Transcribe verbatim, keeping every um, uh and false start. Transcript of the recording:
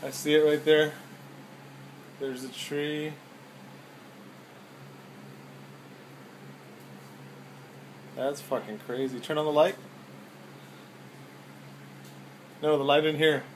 I see it right there. There's a tree. That's fucking crazy. Turn on the light. No, the light in here.